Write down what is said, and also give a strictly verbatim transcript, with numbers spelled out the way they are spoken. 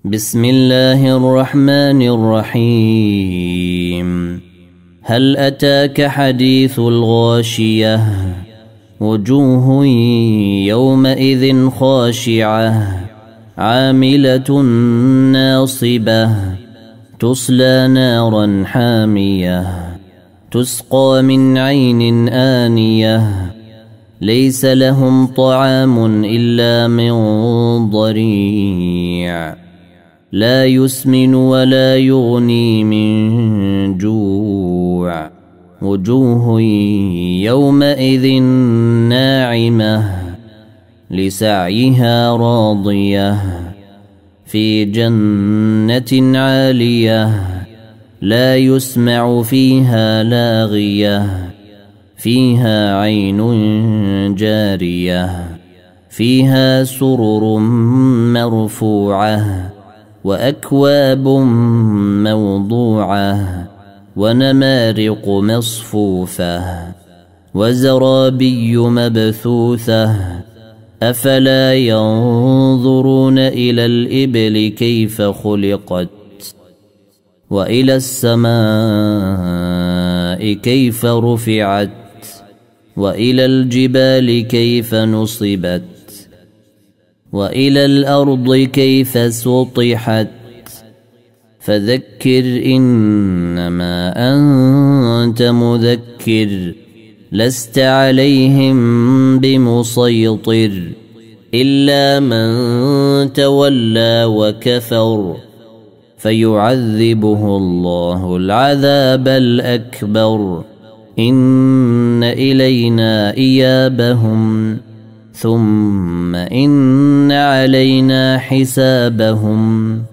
بسم الله الرحمن الرحيم. هل أتاك حديث الغاشية؟ وجوه يومئذ خاشعة عاملة ناصبة تصلى نارا حامية تسقى من عين آنية ليس لهم طعام إلا من ضريع لا يسمن ولا يغني من جوع وجوه يومئذ ناعمة لسعيها راضية في جنة عالية لا يسمع فيها لاغية فيها عين جارية فيها سرر مرفوعة وأكواب موضوعة ونمارق مصفوفة وزرابي مبثوثة أفلا ينظرون إلى الإبل كيف خلقت وإلى السماء كيف رفعت وإلى الجبال كيف نصبت وإلى الأرض كيف سطحت فذكر إنما أنت مذكر لست عليهم بمسيطر إلا من تولى وكفر فيعذبه الله العذاب الأكبر إن إلينا إيابهم ثم إن علينا حسابهم